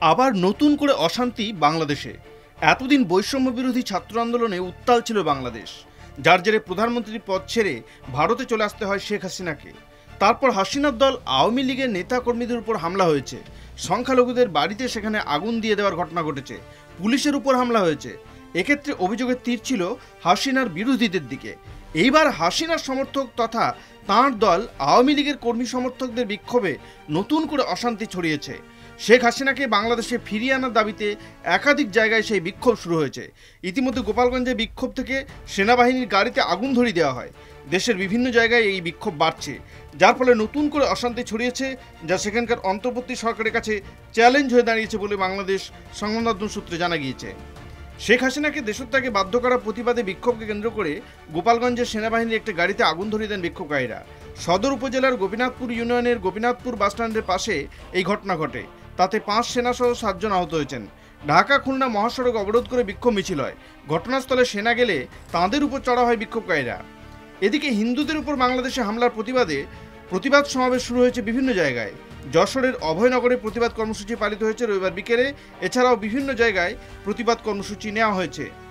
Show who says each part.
Speaker 1: আবার নতুন করে অশান্তি বাংলাদেশে। এতদিন বৈষম্য বিরোধী ছাত্র আন্দোলনে উত্তাল ছিল বাংলাদেশ, যার জেরে প্রধানমন্ত্রীর পদ ছেড়ে ভারতে চলে আসতে হয় শেখ হাসিনাকে। তারপর হাসিনার দল আওয়ামী লীগের নেতা কর্মীদের উপর হামলা হয়েছে, সংখ্যালঘুদের বাড়িতে সেখানে আগুন দিয়ে দেওয়ার ঘটনা ঘটেছে, পুলিশের উপর হামলা হয়েছে। এক্ষেত্রে অভিযোগের তীর ছিল হাসিনার বিরোধীদের দিকে। এইবার হাসিনার সমর্থক তথা তাঁর দল আওয়ামী লীগের কর্মী সমর্থকদের বিক্ষোভে নতুন করে অশান্তি ছড়িয়েছে। শেখ হাসিনাকে বাংলাদেশে ফিরিয়ে আনার দাবিতে একাধিক জায়গায় সেই বিক্ষোভ শুরু হয়েছে। ইতিমধ্যে গোপালগঞ্জে বিক্ষোভ থেকে সেনাবাহিনীর গাড়িতে আগুন ধরিয়ে দেওয়া হয়। দেশের বিভিন্ন জায়গায় এই বিক্ষোভ বাড়ছে, যার ফলে নতুন করে অশান্তি ছড়িয়েছে, যা সেখানকার অন্তর্বর্তী সরকারের কাছে চ্যালেঞ্জ হয়ে দাঁড়িয়েছে বলে বাংলাদেশ সংবাদ মাধ্যম সূত্রে জানা গিয়েছে। শেখ হাসিনাকে দেশত্যাগে বাধ্য করার প্রতিবাদে বিক্ষোভকে কেন্দ্র করে গোপালগঞ্জের সেনাবাহিনীর একটি গাড়িতে আগুন ধরিয়ে দেন বিক্ষোভকারীরা। সদর উপজেলার গোপীনাথপুর ইউনিয়নের গোপীনাথপুর বাসস্ট্যান্ডের পাশে এই ঘটনা ঘটে। তাতে 5 সেনাসহ 7 জন আহত হয়েছেন। ঢাকা খুলনা মহাসড়ক অবরোধ করে বিক্ষোভ মিছিল হয়। ঘটনাস্থলে সেনা গেলে তাঁদের উপর চড়া হয় বিক্ষোভকারীরা। এদিকে হিন্দুদের উপর বাংলাদেশে হামলার প্রতিবাদে প্রতিবাদ সমাবেশ শুরু হয়েছে বিভিন্ন জায়গায়। যশোরের অভয়নগরে প্রতিবাদ কর্মসূচি পালিত হয়েছে রবিবার বিকেলে। এছাড়াও বিভিন্ন জায়গায় প্রতিবাদ কর্মসূচি নেওয়া হয়েছে।